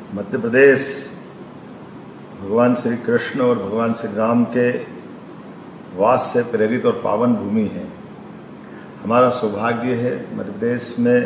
मध्य प्रदेश भगवान श्री कृष्ण और भगवान श्री राम के वास से प्रेरित और पावन भूमि है। हमारा सौभाग्य है मध्य प्रदेश में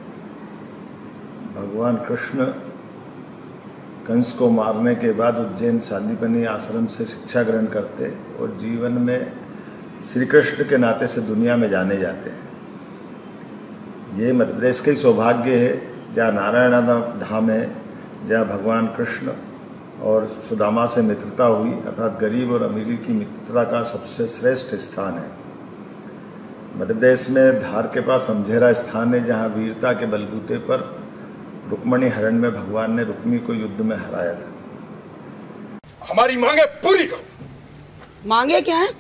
भगवान कृष्ण कंस को मारने के बाद उज्जैन सांदीपनि आश्रम से शिक्षा ग्रहण करते और जीवन में श्री कृष्ण के नाते से दुनिया में जाने जाते हैं। ये मध्य प्रदेश का ही सौभाग्य है जहाँ नारायण धाम है, जहाँ भगवान कृष्ण और सुदामा से मित्रता हुई, अर्थात गरीब और अमीरी की मित्रता का सबसे श्रेष्ठ स्थान है। मध्य प्रदेश में धार के पास समझेरा स्थान है जहाँ वीरता के बलबूते पर रुक्मणी हरण में भगवान ने रुक्मी को युद्ध में हराया था। हमारी मांगे पूरी करो। मांगे क्या है?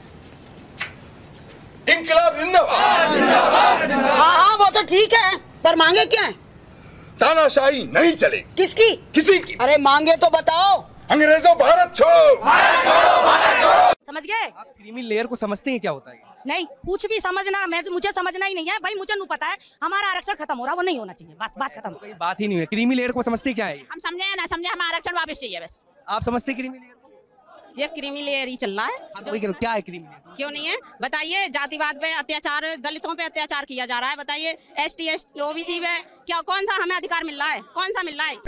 इंकलाब जिंदाबाद। हाँ, वो तो ठीक है, पर मांगे क्या है? तानाशाही नहीं चलेगी। किसकी? किसी की। अरे मांगे तो बताओ। अंग्रेजों भारत छोड़ो। समझ गए? आप क्रीमी लेयर को समझते हैं क्या होता है? नहीं, कुछ भी समझना, मुझे समझना ही नहीं है भाई। मुझे नहीं पता है, हमारा आरक्षण खत्म हो रहा, वो नहीं होना चाहिए, बस बात खत्म। कोई बात ही नहीं है। क्रीमी लेयर को समझते क्या है? हम समझे या ना समझे, हमारा आरक्षण वापस चाहिए बस। आप समझते क्रीमी लेयर को? ये क्रीमी लेयर ही चल रहा है। हाँ, तो क्या है क्रीमी लेयर? क्यों नहीं है बताइए? जातिवाद पे अत्याचार, दलितों पे अत्याचार किया जा रहा है। बताइए ST OBC पे क्या, कौन सा हमें अधिकार मिल रहा है? कौन सा मिल रहा है?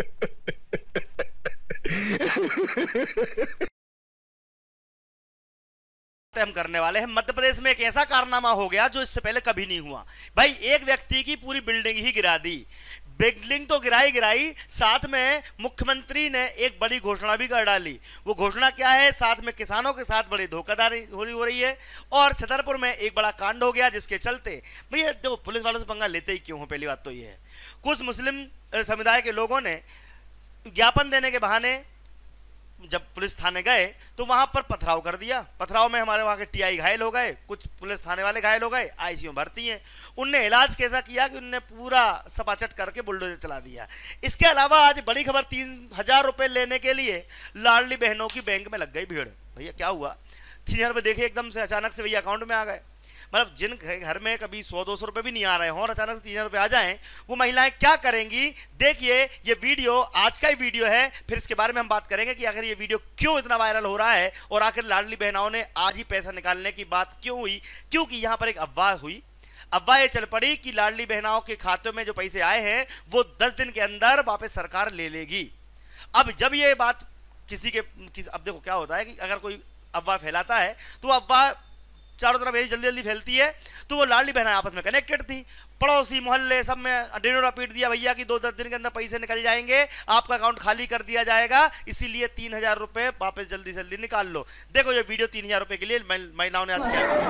हम करने वाले हैं। मध्य प्रदेश में एक ऐसा कारनामा हो गया जो इससे पहले कभी नहीं हुआ। भाई एक व्यक्ति की पूरी बिल्डिंग ही गिरा दी। बिल्डिंग तो गिराई, साथ में मुख्यमंत्री ने एक बड़ी घोषणा भी कर डाली। वो घोषणा क्या है? साथ में किसानों के साथ बड़ी धोखाधड़ी हो रही है। और छतरपुर में एक बड़ा कांड हो गया जिसके चलते भैया जो पुलिस वालों से पंगा लेते ही क्यों हो? पहली बात तो ये है, कुछ मुस्लिम समुदाय के लोगों ने ज्ञापन देने के बहाने जब पुलिस थाने गए तो वहां पर पथराव कर दिया। पथराव में हमारे वहां के TI घायल हो गए, कुछ पुलिस थाने वाले घायल हो गए, ICU भर्ती हैं। उनने इलाज कैसा किया कि उनने पूरा सपाचट करके बुलडोजर चला दिया। इसके अलावा आज बड़ी खबर, 3000 रुपए लेने के लिए लाडली बहनों की बैंक में लग गई भीड़। भैया क्या हुआ? 3000 रुपए देखे एकदम से अचानक से भैया अकाउंट में आ गए। मतलब जिन घर में कभी 100-200 रुपए भी नहीं आ रहे हों और अचानक से 3000 रुपए आ जाएं, वो महिलाएं क्या करेंगी? देखिए ये वीडियो आज का ही वीडियो है, फिर इसके बारे में हम बात करेंगे कि आखिर ये वीडियो क्यों इतना वायरल हो रहा है और आखिर लाडली बहनों ने आज ही पैसा निकालने की बात क्यों हुई। क्योंकि यहाँ पर एक अफवाह हुई। अफवाह ये चल पड़ी कि लाडली बहनों के खातों में जो पैसे आए हैं वो 10 दिन के अंदर वापस सरकार ले लेगी। अब जब ये बात अब देखो क्या होता है कि अगर कोई अफवाह फैलाता है तो अफवाह चारों तरफ यही जल्दी फैलती है। तो वो लाडली बहना आपस में कनेक्टेड थी, पड़ोसी मोहल्ले सब में डेनोरा पीट दिया भैया कि 2-10 दिन के अंदर पैसे निकल जाएंगे, आपका अकाउंट खाली कर दिया जाएगा, इसीलिए 3000 रुपए वापस जल्दी से जल्दी निकाल लो। देखो ये वीडियो 3000 रुपए के लिए महिलाओं ने आज क्या किया।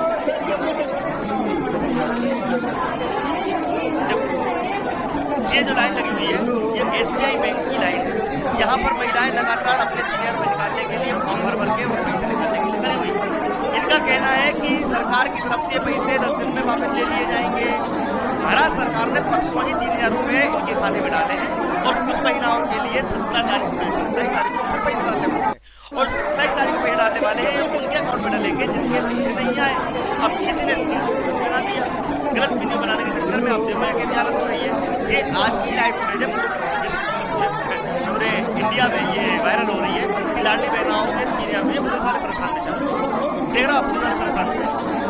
देखो ये जो लाइन लगी हुई है ये SBI बैंक की लाइन है। यहाँ पर महिलाएं लगातार अपने 3000 रुपए निकालने के लिए फॉर्म भर के और पैसे निकालने के लिए लगी हुई है। इनका कहना है कि सरकार की तरफ से ये पैसे 10 दिन में वापस ले लिए जाएंगे। महाराष्ट्र सरकार ने परसों ही 3000 रुपए इनके खाते में डाले हैं और कुछ महिलाओं के लिए 27 तारीख को फिर पैसे डालने वाले हैं और 27 तारीख को पैसे डालने वाले हैं, उनके अकाउंट में डालेंगे जिनके पैसे नहीं आए। अब किसी ने न्यूज़ को बना दिया, गलत वीडियो बनाने के चक्कर में आप देखो कैसी हालत हो रही है। ये आज की लाइव फुटेज पूरे इंडिया में ये वायरल हो रही है कि लाडली बहनों के 3000 रुपये पुलिस वाले परेशान में चल रहे, देख रहा पुलिस वाले परेशान।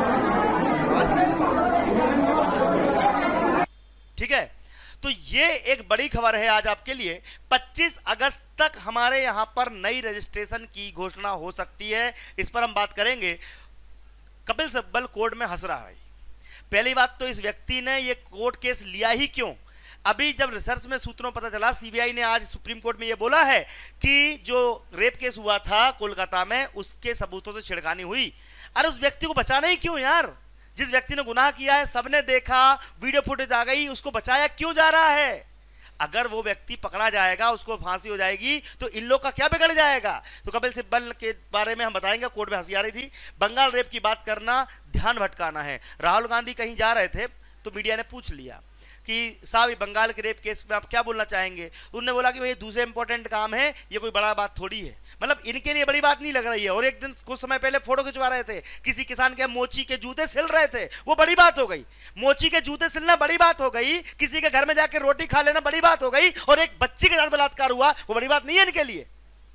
ठीक है, तो ये एक बड़ी खबर है आज आपके लिए। 25 अगस्त तक हमारे यहां पर नई रजिस्ट्रेशन की घोषणा हो सकती है, इस पर हम बात करेंगे। कपिल सिब्बल कोर्ट में हंस रहा है। पहली बात तो इस व्यक्ति ने ये कोर्ट केस लिया ही क्यों? अभी जब रिसर्च में सूत्रों पता चला, CBI ने आज सुप्रीम कोर्ट में ये बोला है कि जो रेप केस हुआ था कोलकाता में उसके सबूतों से छिड़खानी हुई। अरे उस व्यक्ति को बचाना ही क्यों यार? जिस व्यक्ति ने गुनाह किया है सबने देखा, वीडियो फुटेज आ गई, उसको बचाया क्यों जा रहा है? अगर वो व्यक्ति पकड़ा जाएगा, उसको फांसी हो जाएगी, तो इन लोग का क्या बिगड़ जाएगा? तो कपिल सिब्बल के बारे में हम बताएंगे। कोर्ट में हंसी आ रही थी। बंगाल रेप की बात करना ध्यान भटकाना है। राहुल गांधी कहीं जा रहे थे तो मीडिया ने पूछ लिया कि साहब ये बंगाल के रेप केस में आप क्या बोलना चाहेंगे। उन्होंने बोला कि भाई दूसरे इंपॉर्टेंट काम है, ये कोई बड़ा बात थोड़ी है। मतलब इनके लिए बड़ी बात नहीं लग रही है। और एक दिन कुछ समय पहले फोटो खिंचवा रहे थे, किसी किसान के मोची के जूते सिल रहे थे, वो बड़ी बात हो गई। मोची के जूते सिलना बड़ी बात हो गई, किसी के घर में जाकर रोटी खा लेना बड़ी बात हो गई, और एक बच्ची के साथ बलात्कार हुआ वो बड़ी बात नहीं है इनके लिए।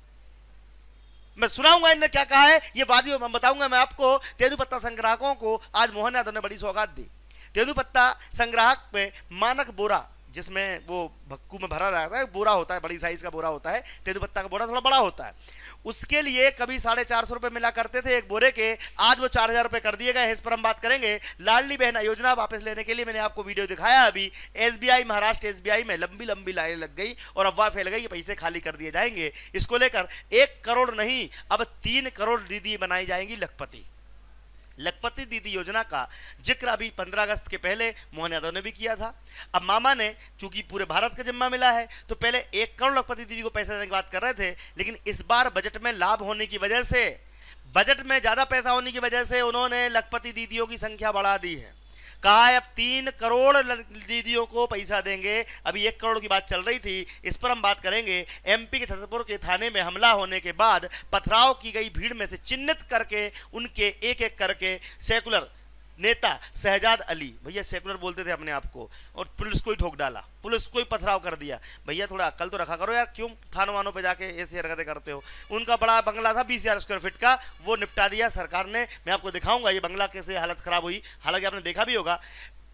मैं सुनाऊंगा इन्होंने क्या कहा है, ये वादियों में बताऊंगा मैं आपको। तेंदुपत्ता संग्राहकों को आज मोहन यादव ने बड़ी सौगात दी। तेंदुपत्ता संग्राहक में मानक बोरा, जिसमें वो भक्कू में भरा रहता है, बोरा होता है, बड़ी साइज का बोरा होता है, तेंदुपत्ता का बोरा थोड़ा बड़ा होता है, उसके लिए कभी 450 रुपए मिला करते थे एक बोरे के, आज वो 4000 रुपए कर दिए गए। इस पर हम बात करेंगे। लाडली बहना योजना वापस लेने के लिए मैंने आपको वीडियो दिखाया अभी। एसबीआई, महाराष्ट्र एसबीआई में लंबी लंबी लाइनें लग गई और अफवाह फैल गई, ये पैसे खाली कर दिए जाएंगे। इसको लेकर 1 करोड़ नहीं, अब 3 करोड़ दीदी बनाई जाएंगी लखपति। लखपति दीदी योजना का जिक्र अभी 15 अगस्त के पहले मोहन यादव ने भी किया था। अब मामा ने, चूंकि पूरे भारत का जिम्मा मिला है, तो पहले 1 करोड़ लखपति दीदी को पैसे देने की बात कर रहे थे, लेकिन इस बार बजट में लाभ होने की वजह से, बजट में ज्यादा पैसा होने की वजह से उन्होंने लखपति दीदियों की संख्या बढ़ा दी है। कहा है अब 3 करोड़ दीदियों को पैसा देंगे। अभी 1 करोड़ की बात चल रही थी, इस पर हम बात करेंगे। एमपी के छतरपुर के थाने में हमला होने के बाद पथराव की गई भीड़ में से चिन्हित करके उनके एक एक करके सेकुलर नेता शहजाद अली, भैया सेकुलर बोलते थे अपने आप को, और पुलिस को ही ठोक डाला, पुलिस को ही पथराव कर दिया। भैया थोड़ा अक्ल तो रखा करो यार, क्यों थानों वानों पे जाके ऐसी हरकतें करते हो। उनका बड़ा बंगला था 20,000 स्क्वायर फीट का, वो निपटा दिया सरकार ने। मैं आपको दिखाऊंगा ये बंगला कैसे हालत खराब हुई, हालांकि आपने देखा भी होगा।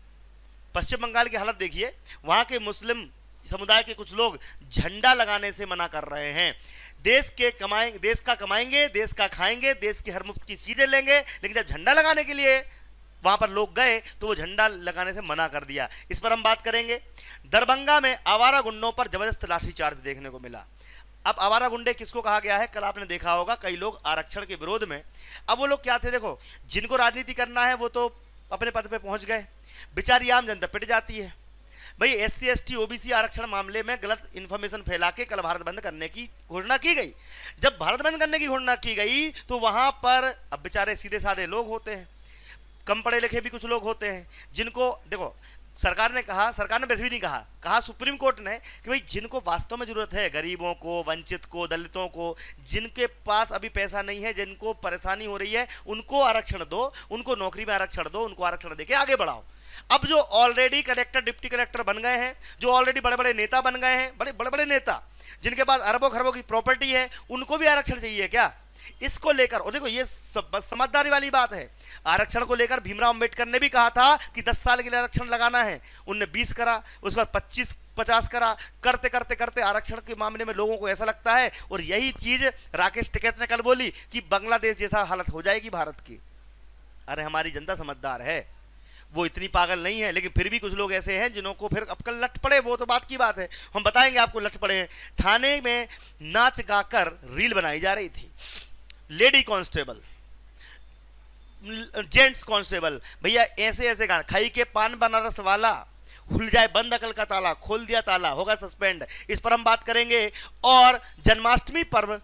पश्चिम बंगाल की हालत देखिए, वहां के मुस्लिम समुदाय के कुछ लोग झंडा लगाने से मना कर रहे हैं। देश का कमाएंगे, देश का खाएंगे, देश की हर मुफ्त की चीजें लेंगे, लेकिन जब झंडा लगाने के लिए वहां पर लोग गए तो वो झंडा लगाने से मना कर दिया। इस पर हम बात करेंगे। दरभंगा में आवारा गुंडों पर जबरदस्त लाठीचार्ज देखने को मिला। अब आवारा गुंडे किसको कहा गया है, कल आपने देखा होगा कई लोग आरक्षण के विरोध में। अब वो लोग क्या थे, देखो, जिनको राजनीति करना है वो तो अपने पद पे पहुंच गए, बेचारी आम जनता पिट जाती है। भाई SC ST OBC आरक्षण मामले में गलत इंफॉर्मेशन फैला के कल भारत बंद करने की घोषणा की गई। जब भारत बंद करने की घोषणा की गई तो वहां पर अब बेचारे सीधे साधे लोग होते हैं, कम पढ़े लिखे भी कुछ लोग होते हैं, जिनको देखो सरकार ने कहा, सरकार ने वैसे भी नहीं कहा, कहा सुप्रीम कोर्ट ने कि भाई जिनको वास्तव में जरूरत है, गरीबों को, वंचित को, दलितों को, जिनके पास अभी पैसा नहीं है, जिनको परेशानी हो रही है, उनको आरक्षण दो, उनको नौकरी में आरक्षण दो, उनको आरक्षण देके आगे बढ़ाओ। अब जो ऑलरेडी कलेक्टर, डिप्टी कलेक्टर बन गए हैं, जो ऑलरेडी बड़े बड़े नेता बन गए हैं, बड़े बड़े नेता जिनके पास अरबों खरबों की प्रॉपर्टी है, उनको भी आरक्षण चाहिए क्या? इसको लेकर, और देखो ये समझदारी वाली बात है, आरक्षण को लेकर भीमराव अंबेडकर ने भी कहा था कि 10 साल के लिए आरक्षण लगाना है, उनने 20 करा, उसके बाद 25-50 करा, करते करते करते आरक्षण के मामले में लोगों को ऐसा लगता है, और यही चीज राकेश टिकैत ने कल बोली कि बांग्लादेश जैसा हालत हो जाएगी भारत की। अरे हमारी जनता समझदार है, वो इतनी पागल नहीं है, लेकिन फिर भी कुछ लोग ऐसे हैं जिन्हों को फिर अब कल लट पड़े, वो तो बात की बात है, हम बताएंगे आपको लट पड़े हैं। थाने में नाच गाकर रील बनाई जा रही थी, लेडी कांस्टेबल, जेंट्स कांस्टेबल, भैया ऐसे ऐसे गाना, खाई के पान बनारस वाला, खुल जाए बंद अकल का ताला, खोल दिया ताला, होगा सस्पेंड। इस पर हम बात करेंगे। और जन्माष्टमी पर्व,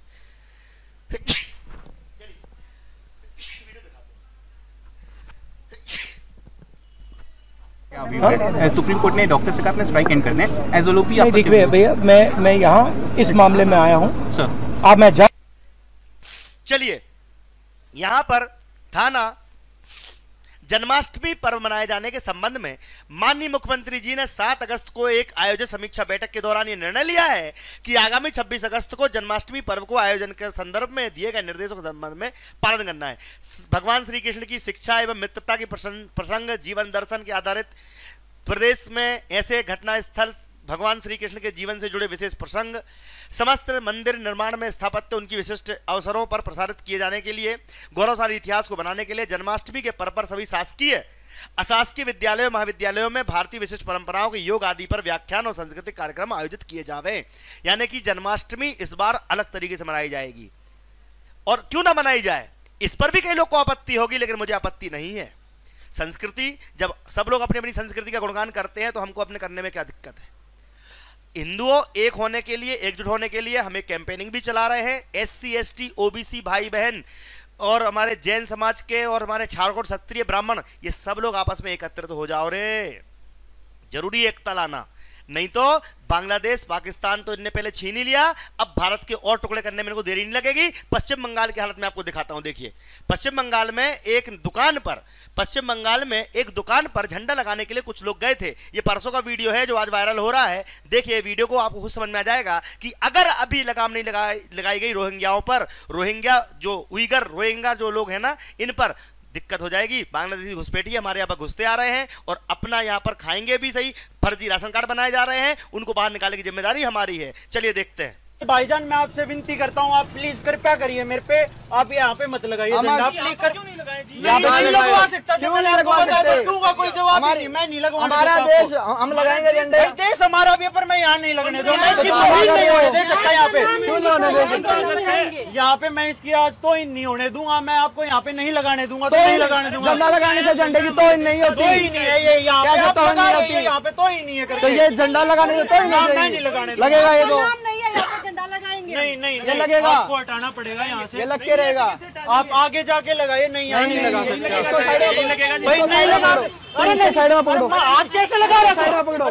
सुप्रीम कोर्ट ने डॉक्टर से कहा अपने स्ट्राइक एंड करने एज ओलोपी। देखिए भैया, मैं यहाँ इस मामले में आया हूँ सर, अब मैं चलिए, यहां पर थाना जन्माष्टमी पर्व मनाए जाने के संबंध में माननीय मुख्यमंत्री जी ने 7 अगस्त को एक आयोजित समीक्षा बैठक के दौरान यह निर्णय लिया है कि आगामी 26 अगस्त को जन्माष्टमी पर्व को आयोजन के संदर्भ में दिए गए निर्देशों के संबंध में पालन करना है। भगवान श्री कृष्ण की शिक्षा एवं मित्रता की प्रसंग जीवन दर्शन के आधारित प्रदेश में ऐसे घटना स्थल, भगवान श्री कृष्ण के जीवन से जुड़े विशेष प्रसंग, समस्त मंदिर निर्माण में स्थापत्य, उनकी विशिष्ट अवसरों पर प्रसारित किए जाने के लिए, गौरवशाली इतिहास को बनाने के लिए जन्माष्टमी के पर्व पर सभी शासकीय अशासकीय विद्यालयों महाविद्यालयों में भारतीय विशिष्ट परंपराओं के योग आदि पर व्याख्यान और सांस्कृतिक कार्यक्रम आयोजित किए जावे। यानी कि जन्माष्टमी इस बार अलग तरीके से मनाई जाएगी। और क्यों ना मनाई जाए, इस पर भी कई लोग को आपत्ति होगी, लेकिन मुझे आपत्ति नहीं है। संस्कृति, जब सब लोग अपनी अपनी संस्कृति का गुणगान करते हैं तो हमको अपने करने में क्या दिक्कत है। हिंदुओं एक होने के लिए, एकजुट होने के लिए हम एक कैंपेनिंग भी चला रहे हैं। SC ST OBC भाई बहन और हमारे जैन समाज के और हमारे ठाकुर क्षत्रिय ब्राह्मण, ये सब लोग आपस में एकत्रित हो जाओ रे, जरूरी एकता लाना, नहीं तो बांग्लादेश पाकिस्तान तो इनने पहले छीन ही लिया, अब भारत के और टुकड़े करने में इनको देरी नहीं लगेगी। पश्चिम बंगाल की हालत में आपको दिखाता हूं। देखिए पश्चिम बंगाल में एक दुकान पर झंडा लगाने के लिए कुछ लोग गए थे। ये परसों का वीडियो है जो आज वायरल हो रहा है। देखिए वीडियो को, आपको खुद समझ में आ जाएगा कि अगर अभी लगाम नहीं लगाई गई रोहिंग्याओं पर, रोहिंग्या जो लोग हैं ना, इन पर दिक्कत हो जाएगी। बांग्लादेशी घुसपैठिए हमारे यहाँ पर घुसते आ रहे हैं और अपना यहाँ पर खाएंगे भी सही, फर्जी राशन कार्ड बनाए जा रहे हैं, उनको बाहर निकालने की जिम्मेदारी हमारी है। चलिए देखते हैं। भाईजान मैं आपसे विनती करता हूँ, आप प्लीज कृपया करिए मेरे पे, आप यहाँ पे मत लगाइए झंडा प्लीज। नहीं लगवा सकता, जो मैंने आपको बताया दूंगा, कोई जवाब नहीं, मैं नहीं लगवा। हमारा देश, हम लगाएंगे झंडे, देश हमारा भी, पर मैं यहाँ नहीं लगने दूंगा। मैं इसकी तौहीन नहीं होने दे सकता यहाँ पे। क्यों नहीं होने दे सकता? यहाँ पे मैं इसकी आज तौहीन नहीं होने दूंगा, मैं आपको यहाँ पे नहीं लगाने दूंगा, तो नहीं लगाने दूंगा। झंडा लगाने से झंडे की तौहीन नहीं होती, तौहीन नहीं है ये, यहाँ पे तौहीन नहीं होती, यहाँ पे तौहीन नहीं है। तो ये झंडा लगाने से तौहीन नहीं लगाने लगेगा, ये तो झंडा लगाएंगे। नहीं ये लगेगा, आपको हटाना पड़ेगा यहाँ से, ये लग के रहेगा। आप आगे जाके लगाइए, नहीं यहाँ नहीं लगा सकते भाई, नहीं लगा। अरे नहीं, साइड में पकड़ो, हाथ कैसे लगा रहा, साइड में पकड़ो।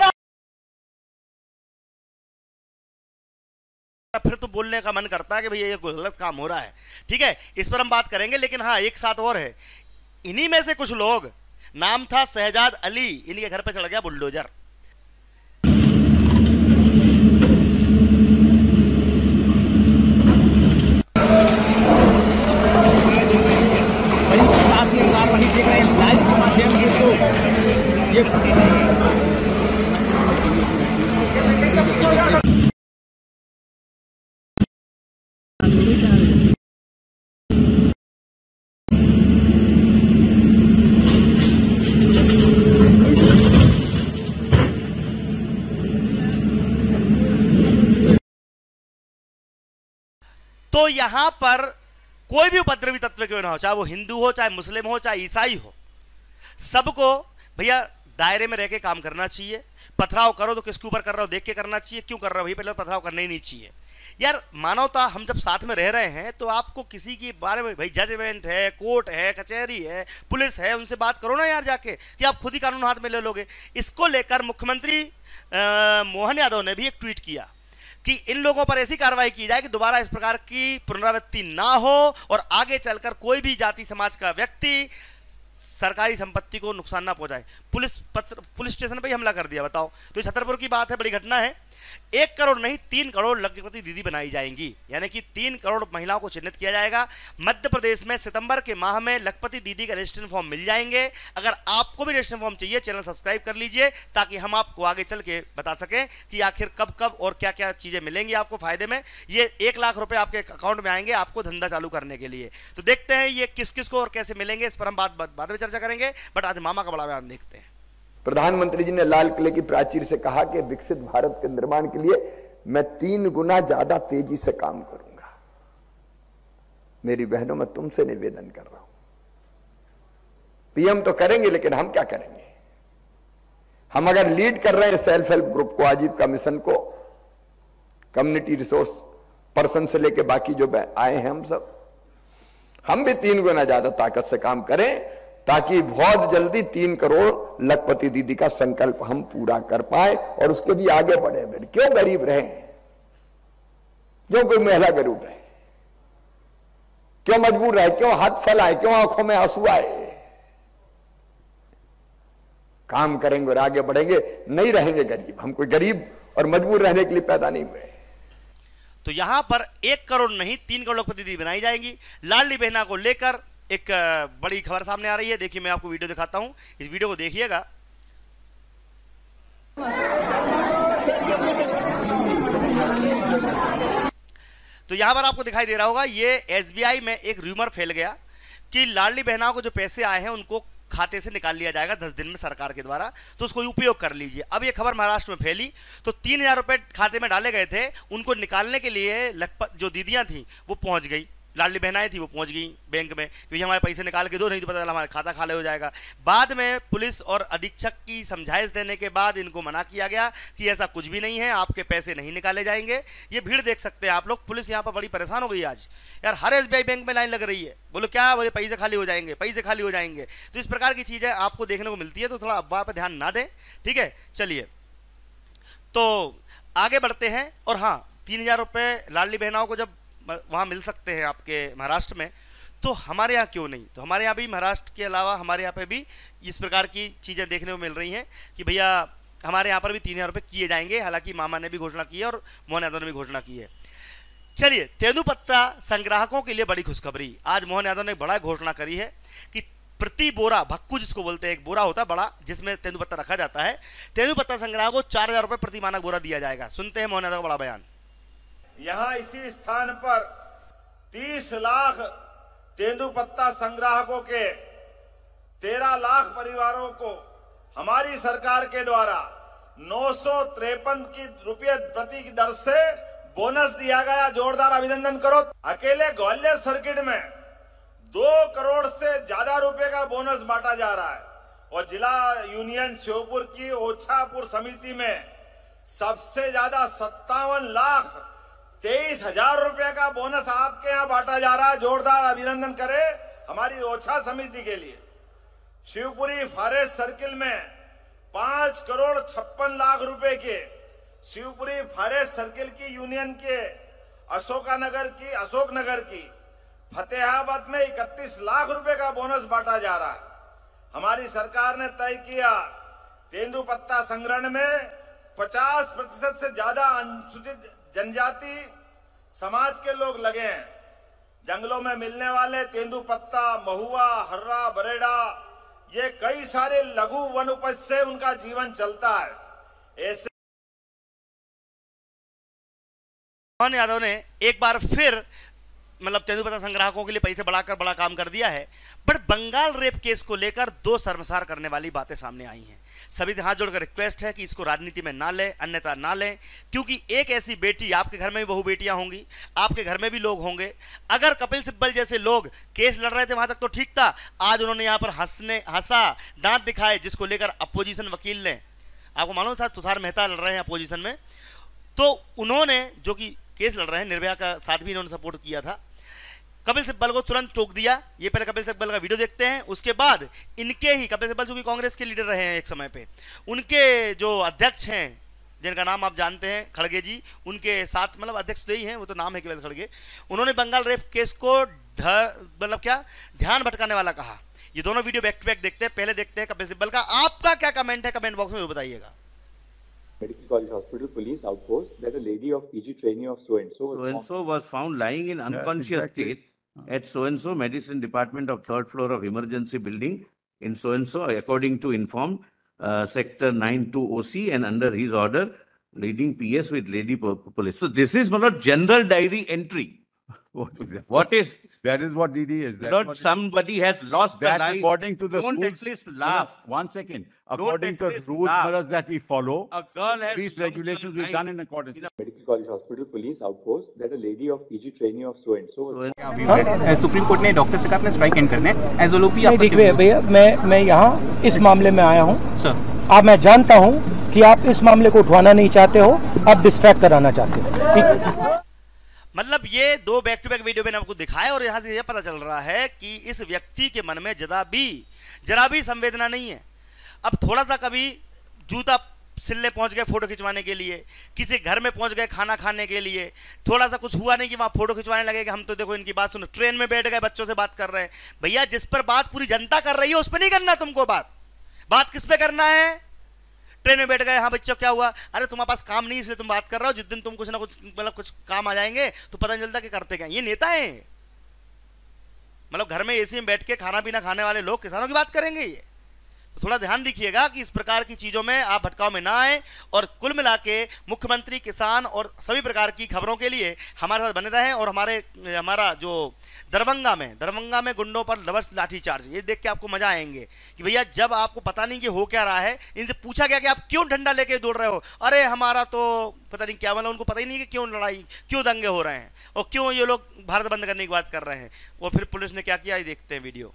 फिर तो बोलने का मन करता है कि भैया ये गलत काम हो रहा है। ठीक है, इस पर हम बात करेंगे, लेकिन हाँ एक साथ और है। इन्हीं में से कुछ लोग, नाम था शहजाद अली, इनके घर पे चढ़ गया बुलडोजर। तो यहां पर कोई भी उपद्रवी तत्व क्यों ना हो, चाहे वो हिंदू हो, चाहे मुस्लिम हो, चाहे ईसाई हो, सबको भैया दायरे में रह के काम करना चाहिए। पथराव करो तो किसके ऊपर कर रहे हो देख के करना चाहिए, क्यों कर रहे हो भाई, पहले पथराव करना ही नहीं चाहिए यार। मानवता, हम जब साथ में रह रहे हैं तो आपको किसी के बारे में, भाई जजमेंट है, कोर्ट है, कचहरी है, पुलिस है, उनसे बात करो ना यार जाके, कि आप खुद ही कानून हाथ में ले लोगे। इसको लेकर मुख्यमंत्री मोहन यादव ने भी एक ट्वीट किया कि इन लोगों पर ऐसी कार्रवाई की जाए कि दोबारा इस प्रकार की पुनरावृत्ति ना हो और आगे चलकर कोई भी जाति समाज का व्यक्ति सरकारी संपत्ति को नुकसान ना पहुंचाए। पुलिस स्टेशन पे ही हमला कर दिया, बताओ। तो ये छतरपुर की बात है, बड़ी घटना है। 1 करोड़ नहीं 3 करोड़ लखपति दीदी बनाई जाएंगी, यानी कि 3 करोड़ महिलाओं को चिन्हित किया जाएगा। मध्य प्रदेश में सितंबर के माह में लखपति दीदी का रजिस्ट्रेशन फॉर्म मिल जाएंगे। अगर आपको भी रजिस्ट्रेशन फॉर्म चाहिए, चैनल सब्सक्राइब कर लीजिए, ताकि हम आपको आगे चल के बता सकें कि आखिर कब कब और क्या क्या चीजें मिलेंगी आपको फायदे में। ये 1 लाख रुपए आपके अकाउंट में आएंगे आपको धंधा चालू करने के लिए। तो देखते हैं ये किस किस को और कैसे मिलेंगे, इस पर हम बाद में चर्चा करेंगे। बट आज मामा का बड़ा बयान देखते हैं। प्रधानमंत्री जी ने लाल किले की प्राचीर से कहा कि विकसित भारत के निर्माण के लिए मैं 3 गुना ज्यादा तेजी से काम करूंगा। मेरी बहनों, मैं तुमसे निवेदन कर रहा हूं, पीएम तो करेंगे, लेकिन हम क्या करेंगे? हम अगर लीड कर रहे हैं सेल्फ हेल्प ग्रुप को, आजीविका मिशन को, कम्युनिटी रिसोर्स पर्सन से लेके बाकी जो आए हैं हम भी 3 गुना ज्यादा ताकत से काम करें, ताकि बहुत जल्दी 3 करोड़ लखपति दीदी का संकल्प हम पूरा कर पाए और उसके भी आगे बढ़े। क्यों गरीब रहे, क्यों कोई महिला गरीब रहे, क्यों मजबूर रहे, क्यों हाथ फैलाए, क्यों आंखों में आंसू आए? काम करेंगे और आगे बढ़ेंगे, नहीं रहेंगे गरीब। हम कोई गरीब और मजबूर रहने के लिए पैदा नहीं हुए। तो यहां पर 1 करोड़ नहीं 3 करोड़ लखपति दीदी बनाई जाएंगी। लाडली बहना को लेकर एक बड़ी खबर सामने आ रही है। देखिए मैं आपको वीडियो दिखाता हूं, इस वीडियो को देखिएगा। तो यहां पर आपको दिखाई दे रहा होगा, ये एसबीआई में एक रूमर फैल गया कि लाडली बहनाओं को जो पैसे आए हैं उनको खाते से निकाल लिया जाएगा 10 दिन में सरकार के द्वारा, तो उसको उपयोग कर लीजिए। अब ये खबर महाराष्ट्र में फैली, तो 3000 रुपए खाते में डाले गए थे, उनको निकालने के लिए जो दीदियां थी वो पहुंच गई। लाडली बहनाएं थी वो पहुंच गई बैंक में कि हमारे पैसे निकाल के दो, नहीं तो पता चला हमारा खाता खाली हो जाएगा। बाद में पुलिस और अधीक्षक की समझाइश देने के बाद इनको मना किया गया कि ऐसा कुछ भी नहीं है, आपके पैसे नहीं निकाले जाएंगे। ये भीड़ देख सकते हैं आप लोग, पुलिस यहाँ पर बड़ी परेशान हो गई आज यार। हर SBI बैंक में लाइन लग रही है, बोलो क्या, बोले पैसे खाली हो जाएंगे, पैसे खाली हो जाएंगे। तो इस प्रकार की चीज़ें आपको देखने को मिलती है, तो थोड़ा अफवाह पर ध्यान ना दें, ठीक है। चलिए तो आगे बढ़ते हैं। और हाँ, 3000 रुपये लाडली बहनाओं को जब वहाँ मिल सकते हैं आपके महाराष्ट्र में, तो हमारे यहाँ क्यों नहीं? तो हमारे यहाँ भी महाराष्ट्र के अलावा हमारे यहाँ पे भी इस प्रकार की चीज़ें देखने को मिल रही हैं कि भैया हमारे यहाँ पर भी 3000 रुपये किए जाएंगे। हालांकि मामा ने भी घोषणा की है और मोहन यादव ने भी घोषणा की है। चलिए, तेंदुपत्ता संग्राहकों के लिए बड़ी खुशखबरी। आज मोहन यादव ने बड़ा घोषणा करी है कि प्रति बोरा, भक्कू जिसको बोलते हैं, एक बोरा होता है बड़ा जिसमें तेंदुपत्ता रखा जाता है, तेंदुपत्ता संग्राहकों को 4000 रुपये प्रति मानक बोरा दिया जाएगा। सुनते हैं मोहन यादव का बड़ा बयान। यहाँ इसी स्थान पर 30 लाख तेंदुपत्ता संग्राहकों के 13 लाख परिवारों को हमारी सरकार के द्वारा 953 रुपये प्रति की दर से बोनस दिया गया। जोरदार अभिनंदन करो। अकेले ग्वालियर सर्किट में 2 करोड़ से ज्यादा रुपए का बोनस बांटा जा रहा है और जिला यूनियन श्योपुर की ओछापुर समिति में सबसे ज्यादा 57 लाख 23,000 रुपए का बोनस आपके यहाँ बांटा जा रहा है। जोरदार अभिनंदन करें हमारी ओछा समिति के लिए। शिवपुरी फॉरेस्ट सर्किल में 5 करोड़ 56 लाख रुपए के शिवपुरी फॉरेस्ट सर्किल की यूनियन के अशोकनगर की फतेहाबाद में 31 लाख रुपए का बोनस बांटा जा रहा है। हमारी सरकार ने तय किया तेंदुपत्ता संग्रहण में 50% से ज्यादा अनुसूचित जनजाति समाज के लोग लगे हैं। जंगलों में मिलने वाले तेंदुपत्ता, महुआ, हर्रा, बरेड़ा, ये कई सारे लघु वन उपज से उनका जीवन चलता है। ऐसे मोहन यादव ने एक बार फिर मतलब तेंदुपत्ता संग्राहकों के लिए पैसे बढ़ाकर बड़ा काम कर दिया है। बट बंगाल रेप केस को लेकर 2 शर्मसार करने वाली बातें सामने आई हैं। सभी से हाथ जोड़कर रिक्वेस्ट है कि इसको राजनीति में ना लें, अन्यथा ना लें, क्योंकि एक ऐसी बेटी, आपके घर में भी बहु बेटियां होंगी, आपके घर में भी लोग होंगे। अगर कपिल सिब्बल जैसे लोग केस लड़ रहे थे वहां तक तो ठीक था। आज उन्होंने यहां पर हंसा, दांत दिखाए, जिसको लेकर अपोजिशन वकील ने, आपको मालूम था तुषार मेहता लड़ रहे हैं अपोजिशन में, तो उन्होंने जो कि केस लड़ रहे हैं, निर्भया का साथ भी इन्होंने सपोर्ट किया था, कपिल सिब्बल को तुरंत टोक दिया। ये पहले कपिल सिब्बल का वीडियो देखते हैं, उसके बाद इनके ही, कपिल सिब्बल जो कि कांग्रेस के लीडर रहे हैं एक समय पे, उनके जो अध्यक्ष हैं जिनका नाम आप जानते हैं, खड़गे जी, उनके साथ मतलब अध्यक्ष तो ही हैं, वो तो नाम है केवल खड़गे, उन्होंने बंगाल रेप केस को मतलब क्या ध्यान भटकाने वाला कहा। ये दोनों वीडियो बैक टू बैक देखते हैं। पहले देखते हैं कपिल सिब्बल का। आपका क्या कमेंट है कमेंट बॉक्स में वो बताइएगा। Medical College Hospital police outpost that a lady of PG trainee of so-and-so was found lying in unconscious state at so-and-so medicine department of 3rd floor of emergency building in so-and-so according to informed sector 92 OC and under his order leading PS with lady police. So this is not general diary entry. What is that? Is what DD is. Not somebody has lost the life. According to the Don't rules. at least laugh. One second. According to the rules that we follow, a girl has these regulations we've done in accordance. Medical College Hospital police outpost that a lady of PG trainee of so-and-so. Supreme court ने doctor से कहा अपने strike end करने एज ओलोपी। देखिए भैया, मैं यहाँ इस मामले में आया हूँ सर। अब मैं जानता हूँ कि आप इस मामले को उठवाना नहीं चाहते हो, आप डिस्ट्रैक्ट कराना चाहते हो। ठीक, मतलब ये 2 बैक टू बैक वीडियो मैंने आपको दिखाया और यहाँ से यह पता चल रहा है कि इस व्यक्ति के मन में जरा भी संवेदना नहीं है। अब थोड़ा सा कभी जूता सिलने पहुंच गए फोटो खिंचवाने के लिए, किसी घर में पहुंच गए खाना खाने के लिए, थोड़ा सा कुछ हुआ नहीं कि वहां फोटो खिंचवाने लगे कि हम तो देखो इनकी बात सुनो, ट्रेन में बैठ गए बच्चों से बात कर रहे हैं। भैया जिस पर बात पूरी जनता कर रही है उस पर नहीं करना तुमको बात किस पे करना है? ट्रेन में बैठ गए, हाँ बच्चों क्या हुआ, अरे तुम्हारे पास काम नहीं इसलिए तुम बात कर रहे हो, जिस दिन तुम कुछ ना कुछ मतलब कुछ काम आ जाएंगे तो पता नहीं चलता कि करते क्या। ये नेता है, मतलब घर में एसी में बैठ के खाना पीना खाने वाले लोग किसानों की बात करेंगे ये? थोड़ा ध्यान रखिएगा कि इस प्रकार की चीजों में आप भटकाव में ना आए। और कुल मिला के मुख्यमंत्री, किसान और सभी प्रकार की खबरों के लिए हमारे साथ बने रहें। और हमारा जो दरभंगा में गुंडों पर लवर्स लाठीचार्ज, ये देख के आपको मजा आएंगे कि भैया जब आपको पता नहीं कि हो क्या रहा है, इनसे पूछा गया कि आप क्यों डंडा लेके दौड़ रहे हो, अरे हमारा तो पता नहीं क्या, मतलब उनको पता ही नहीं कि क्यों लड़ाई, क्यों दंगे हो रहे हैं और क्यों ये लोग भारत बंद करने की बात कर रहे हैं। और फिर पुलिस ने क्या किया, ये देखते हैं वीडियो।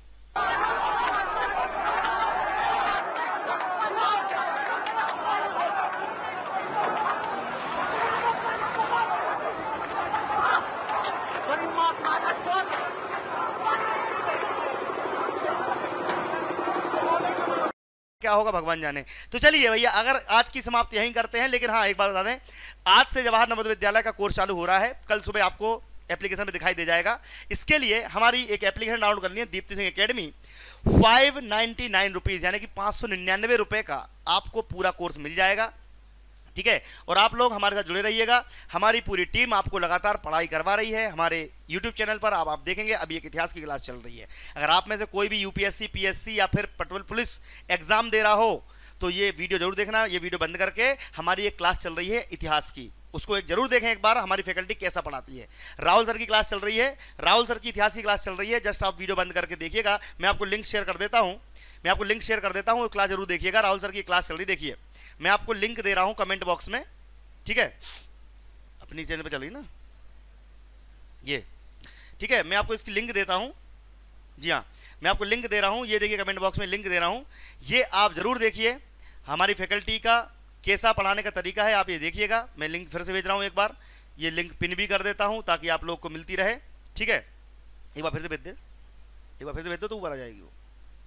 क्या होगा भगवान जाने। तो चलिए भैया, अगर आज की समाप्ति यहीं करते हैं, लेकिन हाँ एक बात बता दें, आज से जवाहर नवोदय विद्यालय का कोर्स चालू हो रहा है। कल सुबह आपको एप्लीकेशन में दिखाई दे जाएगा। इसके लिए हमारी एक एप्लीकेशन डाउनलोड करनी है, दीप्ति सिंह एकेडमी। 599 रुपीज़ यानी कि 599 रुपये का आपको पूरा कोर्स मिल जाएगा, ठीक है। और आप लोग हमारे साथ जुड़े रहिएगा। हमारी पूरी टीम आपको लगातार पढ़ाई करवा रही है। हमारे YouTube चैनल पर आप देखेंगे अभी एक इतिहास की क्लास चल रही है। अगर आप में से कोई भी UPSC, PSC या फिर पेट्रोल पुलिस एग्जाम दे रहा हो तो ये वीडियो जरूर देखना। ये वीडियो बंद करके हमारी एक क्लास चल रही है इतिहास की, उसको एक जरूर देखें एक बार, हमारी फैकल्टी कैसा पढ़ाती है। राहुल सर की क्लास चल रही है, राहुल सर की इतिहास की क्लास चल रही है। जस्ट आप वीडियो बंद करके देखिएगा। मैं आपको लिंक शेयर कर देता हूँ, क्लास जरूर देखिएगा। राहुल सर की क्लास चल रही, देखिए मैं आपको लिंक दे रहा हूँ कमेंट बॉक्स में, ठीक है। अपनी चैनल पे चल रही ना ये, ठीक है। मैं आपको इसकी लिंक देता हूँ, जी हाँ मैं आपको लिंक दे रहा हूँ। ये देखिए कमेंट बॉक्स में लिंक दे रहा हूँ, ये आप जरूर देखिए। हमारी फैकल्टी का कैसा पढ़ाने का तरीका है आप ये देखिएगा। मैं लिंक फिर से भेज रहा हूँ एक बार, ये लिंक पिन भी कर देता हूँ ताकि आप लोग को मिलती रहे, ठीक है। एक बार फिर से भेज दे, तो ऊपर आ जाएगी वो,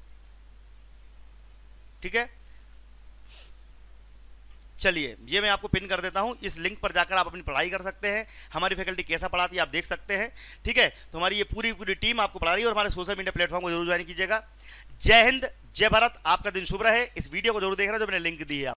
ठीक है। चलिए ये मैं आपको पिन कर देता हूं, इस लिंक पर जाकर आप अपनी पढ़ाई कर सकते हैं। हमारी फैकल्टी कैसा पढ़ाती है आप देख सकते हैं, ठीक है। तो हमारी ये पूरी टीम आपको पढ़ा रही है और हमारे सोशल मीडिया प्लेटफॉर्म को जरूर ज्वाइन कीजिएगा। जय हिंद, जय भारत, आपका दिन शुभ रहे। इस वीडियो को जरूर देखना जो मैंने लिंक दी है।